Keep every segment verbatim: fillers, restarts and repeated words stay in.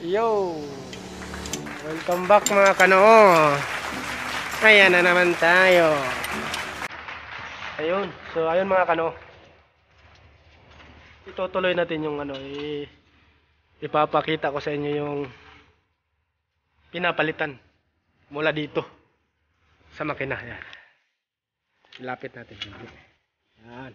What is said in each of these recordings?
Yo! Welcome back mga kanoo. Ayan na naman tayo. Ayun. So ayun mga kanoo. Itutuloy natin yung ano, i ipapakita ko sa inyo yung pinapalitan mula dito sa makina. Ayan. Lapit natin. Ayan.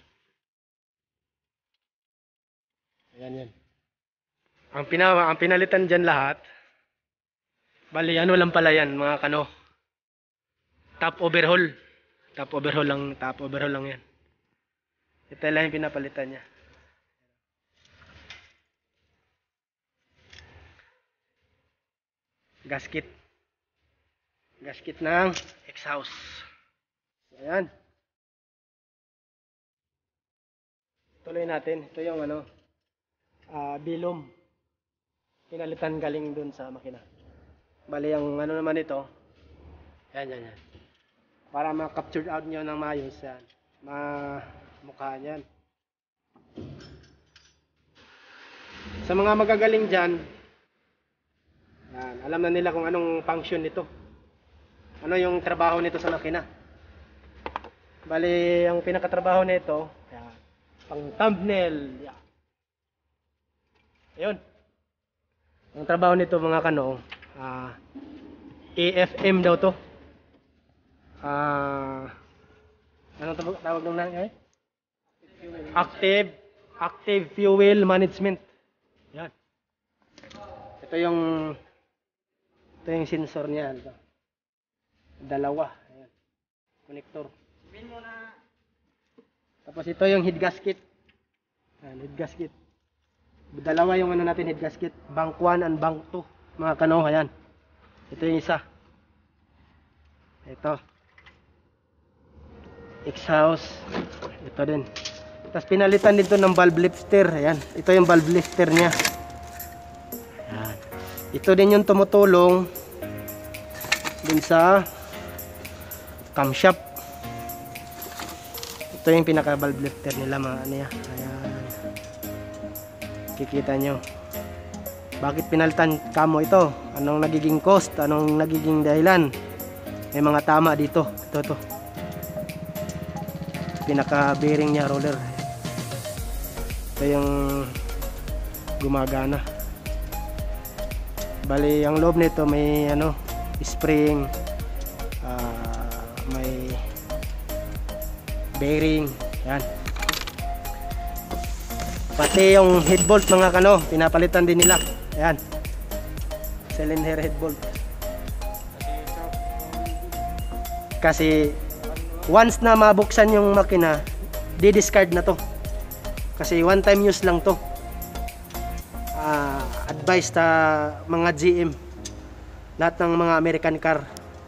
Ayan yan. Ang, pina, ang pinalitan dyan lahat, bali ano lang pala yan mga kano, top overhaul. Top overhaul lang, top overhaul lang yan. Ito lang yung pinapalitan niya. Gasket. Gasket ng exhaust. Ayan. Tuloy natin. Ito yung ano, uh, bilom. Pinalitan galing dun sa makina. Bali ang ano naman ito, yan yan yan. Para ma-capture out nyo ng maayos yan. Ma-mukha yan. Sa mga magagaling dyan, yan, alam na nila kung anong function nito. Ano yung trabaho nito sa makina. Bali, ang pinakatrabaho nito, yan, pang thumbnail. Yan. Ayun. Ang trabaho nito mga kano, uh, A F M daw to. Uh, anong tawag, tawag nung na eh? Active, Active Fuel Management. Yan. Ito yung ito yung sensor niya. Ito. Dalawa. Ayan. Connector. Tapos ito yung head gasket. Ayan, head gasket. Dalawa yung ano natin, head gasket. Bank one and bank two. Mga kano, ayan. Ito yung isa. Ito. Exhaust. Ito din. Tapos pinalitan dito ng valve lifter. Ayan. Ito yung valve lifter niya. Ayan. Ito din yung tumutulong din sa camshaft. Ito yung pinaka valve lifter nila mga ano yan. Ayan. Kikita nyo. Bakit pinalitan kamo ito? Anong nagiging cost? Anong nagiging dahilan? May mga tama dito. Ito to. Pinaka bearing niya, roller. Ito yung gumagana. Bali, ang loob nito may ano, spring, uh, may bearing. Yan. Pati yung head bolt mga kano, pinapalitan din nila. Ayan. Cylinder head bolt. Kasi once na mabuksan yung makina, di-discard na to. Kasi one time use lang to. Uh, advice ta mga G M. Lahat ng mga American car.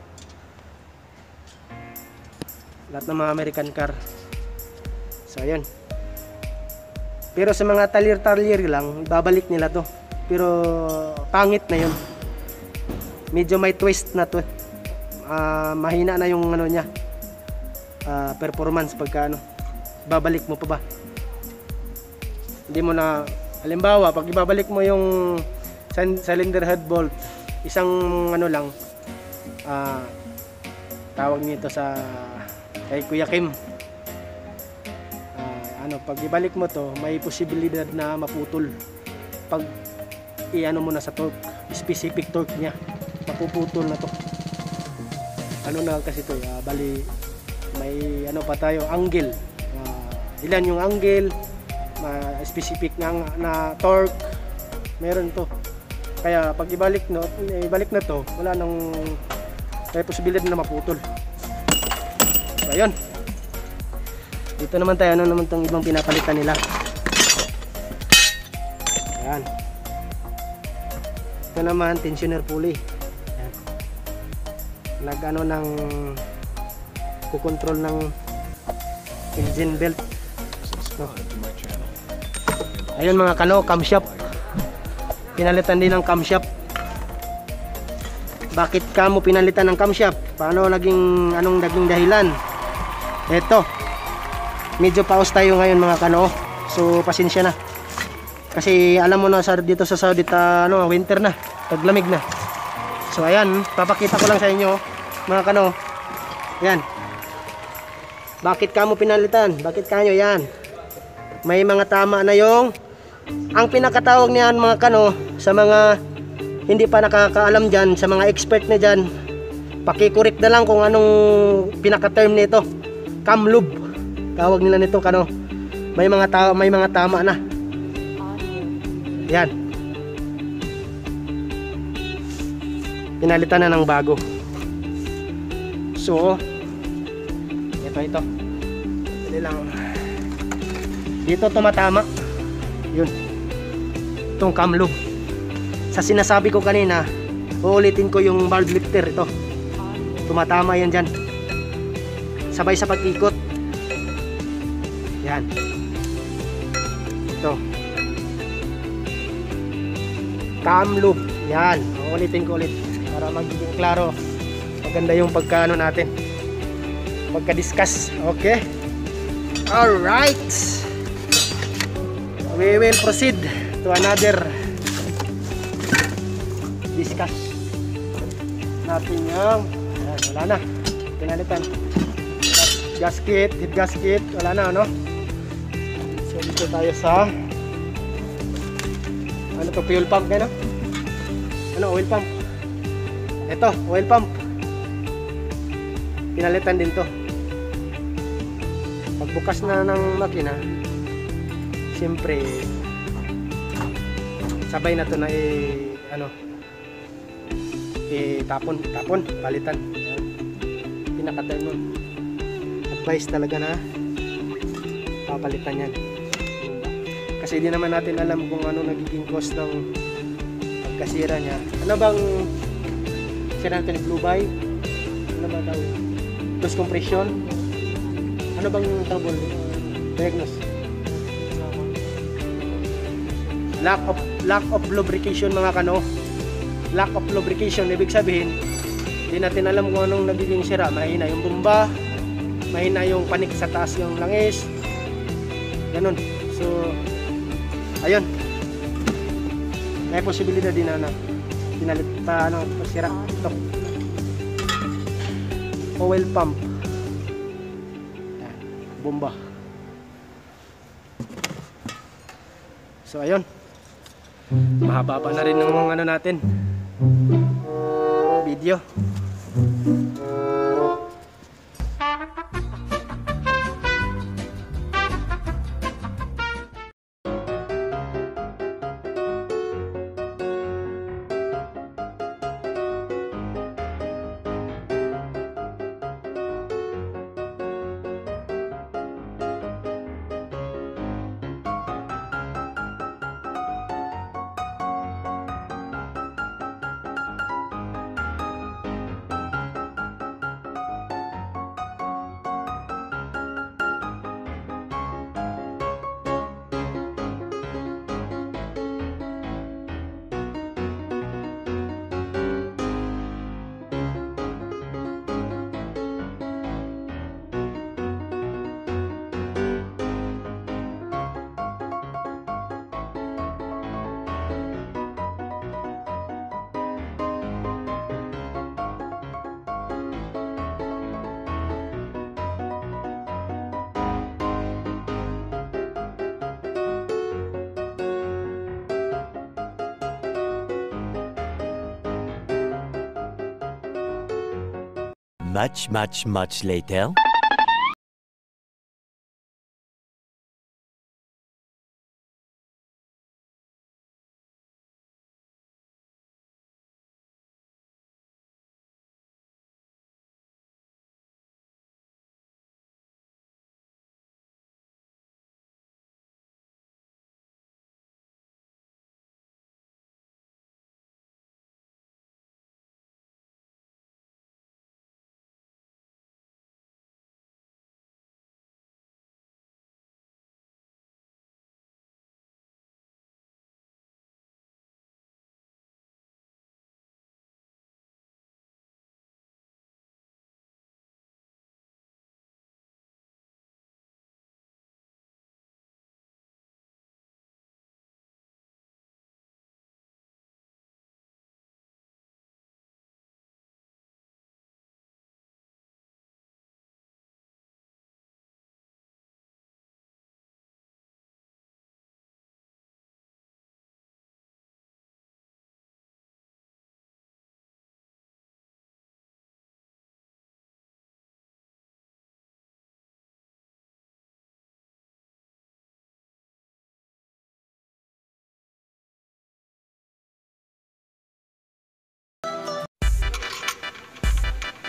Lahat ng mga American car. So ayun. Pero sa mga talir-talir lang, babalik nila to. Pero pangit na yun. Medyo may twist na to. Uh, mahina na yung ano niya. Uh, performance pagka ano. Babalik mo pa ba? Hindi mo na, halimbawa, pag ibabalik mo yung cylinder head bolt, isang ano lang, uh, tawag nito sa kay Kuya Kim. Ano, pag ibalik mo to, may posibilidad na maputol. Pag i-ano mo na sa torque, specific torque niya, mapuputol na to. Ano na kasi to, uh, bali may ano pa tayo, angle. Uh, ilan yung angle, uh, specific na, na torque, meron to. Kaya pag ibalik no, ibalik na to, wala nang may posibilidad na maputol. So ayun. Dito naman tayo, ano naman itong ibang pinapalitan nila. Ayan. Ito naman, tensioner pulley. Ayan. Nag-ano ng kukontrol ng engine belt. So, ayun mga kano, camshaft. Pinalitan din ng camshaft. Bakit kamo pinalitan ng camshaft? Paano naging, anong naging dahilan? Ito. Medyo pause tayo ngayon mga kano. So pasensya na. Kasi alam mo na sa dito sa Saudi ta, ano, winter na, taglamig na. So ayan, papakita ko lang sa inyo mga kano. Yan. Bakit kamo pinalitan? Bakit kanyo yan? May mga tama na yung ang pinakatawag niyan mga kano sa mga hindi pa nakakaalam diyan, sa mga expert na diyan. Paki-correct na lang kung anong pinaka-term nito. Kamlub. Tawag nila nito kano. May mga tama, may mga tama na. Yan. Pinalitan na ng bago. So, ito ito. Dali lang. Dito tumatama. Yun. Itong kamlub. Sa sinasabi ko kanina, uulitin ko yung valve lifter ito. Tumatama yan dyan. Sabay sa pag-ikot. Yan. Ito. Kamlub. Yan. Uulitin ko ulit. Para magiging klaro. Maganda yung pagkaano natin. Pagka-discuss. Okay. Alright. We will proceed to another discuss natin yung ayan, wala na. Pinalitan. Gasket. Head gasket. Wala na, ano? So, dito tayo sa ano to? Fuel pump, gano? Ano? Oil pump. Ito, oil pump. Pinalitan din to. Pagbukas na ng makina, siyempre sabay na to na eh, ano, eh, tapon, tapon, palitan. Pinakatay nun. Advice talaga na papalitan yan. Kasi di naman natin alam kung ano nagiging cost ng pagkasira niya. Ano bang sira natin ni Blue Bay? Ano ba daw? Loss compression? Ano bang trouble? Diagnose? Lack of lack of lubrication mga kano. Lack of lubrication ibig sabihin hindi natin alam kung anong nagiging sira. Mahina yung bomba, mahina yung panik sa taas yung langis, ganun. So ayun, may posibilidad din na na pinalit pa ano sira ito. Oil pump, bomba. So ayun, mahaba pa na rin ng mga ano natin video. Much, much, much later.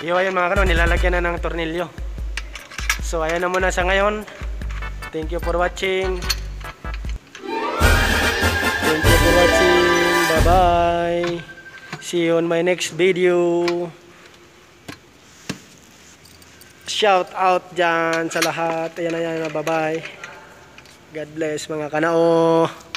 Iyo, ayun mga kanon, nilalagyan na ng tornilyo. So ayan na muna sa ngayon. Thank you for watching. Thank you for watching. Bye bye. See you on my next video. Shout out dyan sa lahat. Ayan, ayan, bye bye. God bless mga kanao.